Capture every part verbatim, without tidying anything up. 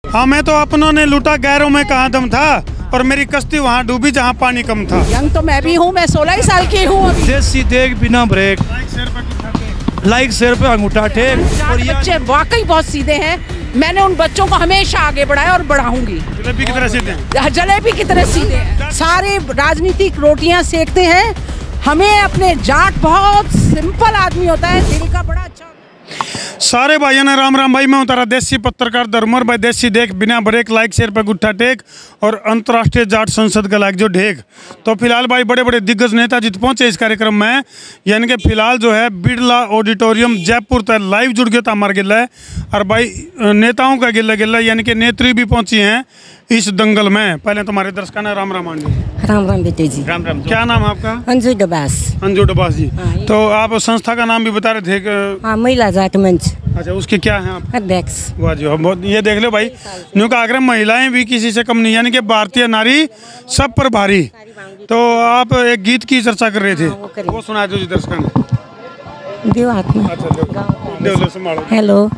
हमें तो अपनों ने लूटा, गैरों में कहाँ दम था, और मेरी कश्ती वहाँ डूबी जहाँ पानी कम था। यंग तो मैं भी हूँ, मैं सोलह ही साल की हूँ। देसी देख बिना ब्रेक, लाइक सिर पे अंगूठा टेक। और ये बच्चे वाकई बहुत सीधे हैं। मैंने उन बच्चों को हमेशा आगे बढ़ाया और बढ़ाऊंगी। जलेबी की तरह सीधे हैं। जलेबी की तरह सीधे हैं। सारे राजनीतिक रोटियां सेकते हैं। हमें अपने जाट बहुत सिंपल आदमी होता है, दिल का बड़ा अच्छा। सारे भाइयों ने राम राम भाई, मैं उतारा देसी पत्रकार धर्मर भाई, देसी देख बिना ब्रेक, लाइक शेयर पर गुट्ठा टेक और अंतर्राष्ट्रीय जाट संसद का लाइक जो ढेक। तो फिलहाल भाई बड़े बड़े दिग्गज नेता जित पहुंचे इस कार्यक्रम में, यानी कि फिलहाल जो है बिरला ऑडिटोरियम जयपुर तक लाइव जुड़ गया था हमारे गिल्ला है। और भाई नेताओं का गिल्ला गिल्ला यानी कि नेत्री भी पहुंची हैं इस दंगल में। पहले तुम्हारे दर्शकों ने राम राम आंटी। राम राम बेटे जी। राम राम। क्या नाम है आपका? अंजू डबास। अंजू डबास जी। तो आप संस्था का नाम भी बता रहे थे कि हाँ, महिला जाट मंच। अच्छा, उसके क्या हैं आप? अध्यक्ष। वाह जी, बहुत। ये देख लो भाई, न्यू का आग्रह महिलाएं भी किसी से कम नहीं, यानी कि भारतीय नारी सब पर भारी। तो आप एक गीत की चर्चा कर रहे थे, वो सुना दो जी दर्शकों ने। देव हाथ में। अच्छा, हेलो।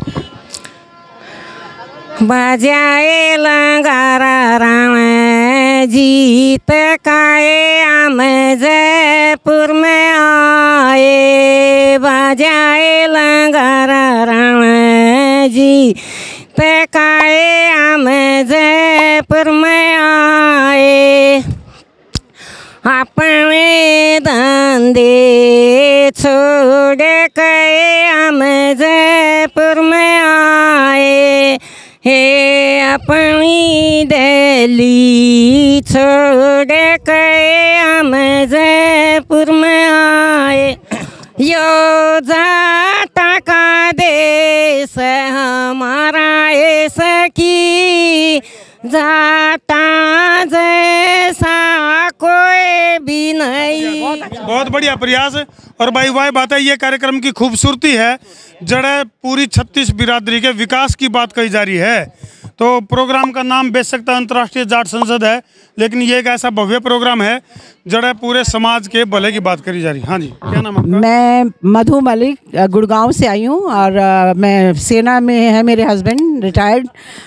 बजाए लंगारा राम जीत काए हम जयपुर में आए। बजाए लंगारा राम जीत काए हम जयपुर में आए। अपने धंधे छोड़ के हम जयपुर में आए। हे अपनी दिल्ली छोड़ के हम जयपुर में आए। यो जाटा का देश हमारा ऐसा की, जाटा जैसा कोई भी नहीं। बहुत बढ़िया प्रयास। और भाई वाह बात है, ये कार्यक्रम की खूबसूरती है, जड़े पूरी छत्तीस बिरादरी के विकास की बात कही जा रही है। तो प्रोग्राम का नाम बेशक अंतर्राष्ट्रीय जाट संसद है, लेकिन ये एक ऐसा भव्य प्रोग्राम है जड़े पूरे समाज के भले की बात करी जा रही है। हाँ जी, क्या नाम आपका? मैं मधु मलिक, गुड़गांव से आई हूँ और आ, मैं सेना में है मेरे हस्बैंड, रिटायर्ड।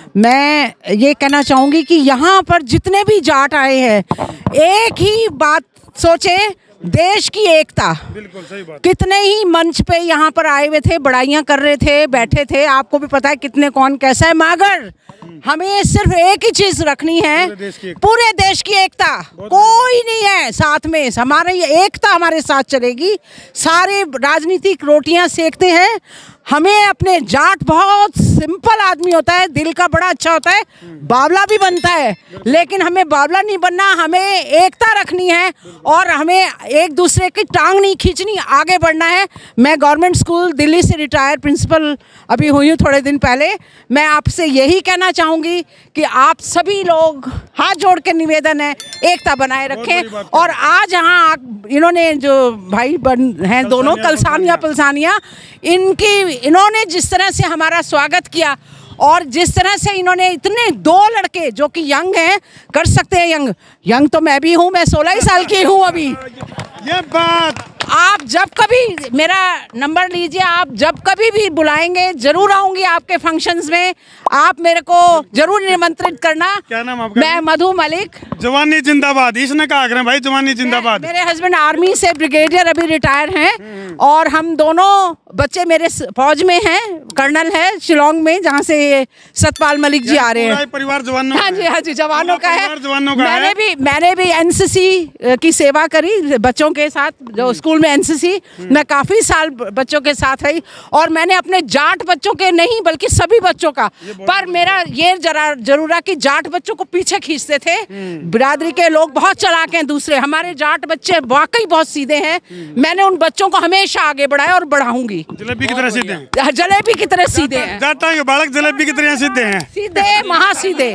मैं ये कहना चाहूँगी कि यहाँ पर जितने भी जाट आए हैं, एक ही बात सोचे, देश की एकता। बिल्कुल सही बात। कितने ही मंच पे यहाँ पर आए हुए थे, बड़ाइयाँ कर रहे थे, बैठे थे, आपको भी पता है कितने कौन कैसा है, मगर हमें सिर्फ एक ही चीज रखनी है, पूरे देश की, पूरे देश की एकता। कोई नहीं है साथ में, हमारे ये एकता हमारे साथ चलेगी। सारे राजनीतिक रोटियां सेकते हैं। हमें अपने जाट बहुत सिंपल आदमी होता है, दिल का बड़ा अच्छा होता है, बावला भी बनता है, लेकिन हमें बावला नहीं बनना, हमें एकता रखनी है और हमें एक दूसरे की टांग नहीं खींचनी, आगे बढ़ना है। मैं गवर्नमेंट स्कूल दिल्ली से रिटायर प्रिंसिपल अभी हुई हूँ थोड़े दिन पहले। मैं आपसे यही कहना चाहूँगी कि आप सभी लोग हाथ जोड़ के निवेदन है, एकता बनाए रखें। और आज यहाँ इन्होंने जो भाई बन हैं दोनों, कलसानिया पलसानिया, इनकी इन्होंने जिस तरह से हमारा स्वागत किया और जिस तरह से इन्होंने इतने दो लड़के जो कि यंग हैं, कर सकते हैं यंग यंग तो मैं भी हूँ, मैं सोलह ही साल की हूँ अभी। ये बात आप जब कभी मेरा नंबर लीजिए, आप जब कभी भी बुलाएंगे जरूर आऊंगी आपके फंक्शंस में, आप मेरे को जरूर निमंत्रित करना। क्या नाम आपका? मैं मधु मलिक। जवानी जिंदाबाद, इसने कहा आग्रह भाई, जवानी जिंदाबाद। मेरे हस्बैंड आर्मी से ब्रिगेडियर अभी रिटायर हैं और हम दोनों बच्चे मेरे फौज में हैं, कर्नल है शिलोंग में, जहाँ से सतपाल मलिक जी आ रहे हैं। परिवार जवानों, हाँ जी हाँ जी, जवानों का है। जवानों का मैंने है। भी मैंने भी एनसीसी की सेवा करी बच्चों के साथ, जो स्कूल में एनसीसी, मैं काफी साल बच्चों के साथ रही और मैंने अपने जाट बच्चों के नहीं बल्कि सभी बच्चों का, पर मेरा ये जरा जरूर कि जाट बच्चों को पीछे खींचते थे। बिरादरी के लोग बहुत चालाक हैं, दूसरे हमारे जाट बच्चे वाकई बहुत सीधे हैं। मैंने उन बच्चों को हमेशा आगे बढ़ाया और बढ़ाऊंगी। जलेबी की तरह सीधे हैं। जलेबी की तरह सीधे हैं। जाटा के बालक जलेबी की तरह सीधे हैं, सीधे महासीधे।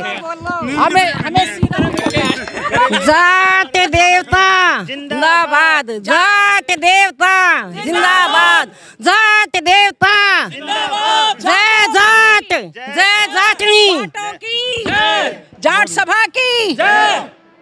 हमें हमें जाट देवता जिंदाबाद, जाट देवता जिंदाबाद, जाट देवता जिंदाबाद, जय जाट, जय जाटनी, जाट सभा की।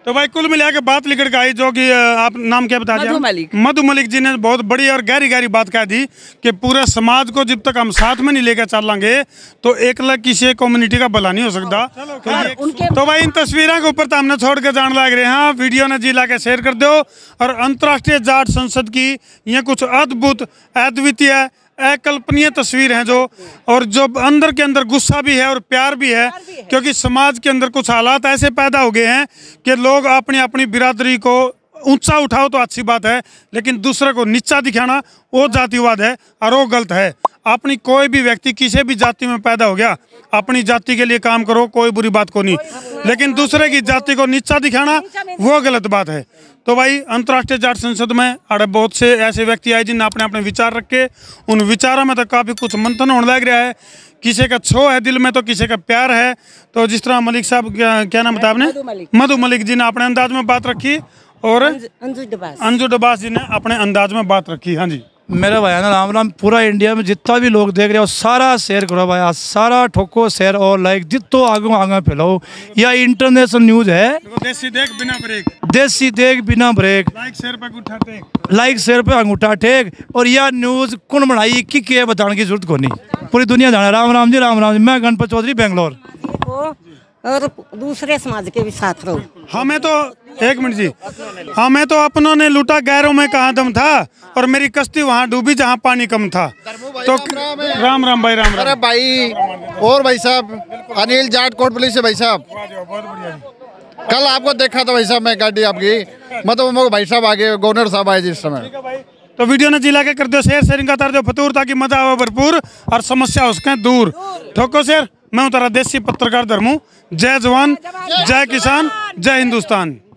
तो भाई कुल मिला के बात लिखट का आई जो कि आप नाम क्या बता दिया? मधु मलिक। मधु मलिक जी ने बहुत बड़ी और गहरी गहरी बात कह दी कि पूरे समाज को जब तक हम साथ में नहीं लेकर चलेंगे तो एक लाख किसी कम्युनिटी का भला नहीं हो सकता। तो, उनके तो भाई इन तस्वीरों के ऊपर तो हमने छोड़ के जान लग रहे हैं। वीडियो ने जिला के शेयर कर दो और अंतर्राष्ट्रीय जाट संसद की ये कुछ अद्भुत अद्वितीय अकल्पनीय तस्वीर है जो, और जो अंदर के अंदर गुस्सा भी है और प्यार भी है, क्योंकि समाज के अंदर कुछ हालात ऐसे पैदा हो गए हैं कि लोग अपनी अपनी बिरादरी को ऊंचा उठाओ तो अच्छी बात है, लेकिन दूसरे को नीचा दिखाना वो जातिवाद है और वो गलत है। अपनी कोई भी व्यक्ति किसी भी जाति में पैदा हो गया, अपनी जाति के लिए काम करो, कोई बुरी बात को नहीं, लेकिन दूसरे की जाति को नीचा दिखाना वो गलत बात है। तो भाई अंतर्राष्ट्रीय जाट संसद में अरे बहुत से ऐसे व्यक्ति आए जिन्हें अपने अपने विचार रखे, उन विचारों में तो काफ़ी कुछ मंथन होने लग रहा है। किसी का छो है दिल में तो किसी का प्यार है। तो जिस तरह मलिक साहब क्या, क्या नाम बताया आपने? मधु मलिक जी ने अपने अंदाज में बात रखी और अंजू डबास अंजू डबास जी ने अपने अंदाज में बात रखी। हाँ जी मेरा भाई ना राम राम, पूरा इंडिया में जितना भी लोग देख रहे हो सारा शेयर करो भाई, सारा ठोको शेयर और लाइक जितो आगे आगे फैलाओ। या इंटरनेशनल न्यूज है, देसी देख बिना ब्रेक, देसी देख बिना ब्रेक, लाइक शेयर पे अंगूठा टेक, लाइक शेयर पे अंगूठा टेक। और यह न्यूज कौन बनाई कि क्या बताने की जरूरत को नहीं, पूरी दुनिया जाने। राम राम जी, राम राम जी। मैं गणपत चौधरी, बेंगलोर। और दूसरे समाज के भी साथ रहो। हमें तो एक मिनट जी, हमें तो अपनों ने लूटा, गैरों में कहाँ दम था, और मेरी कश्ती वहाँ डूबी जहाँ पानी कम था। तो राम राम भाई, राम राम। अरे भाई और भाई साहब अनिल जाट कोट पुलिस से भाई साहब, कल आपको देखा था भाई साहब मैं गाड़ी आपकी, मतलब भाई साहब आगे गवर्नर साहब आए जिस समय। तो वीडियो ने जिला के कर दो शेयर, शेयरिंग का तार दो फतूर, ताकि मजा आवे भरपूर और समस्या उसके दूर। ठोको शेयर। मैं हूँ तारा देसी पत्रकार धर्मू। जय जवान, जय किसान, जय हिंदुस्तान।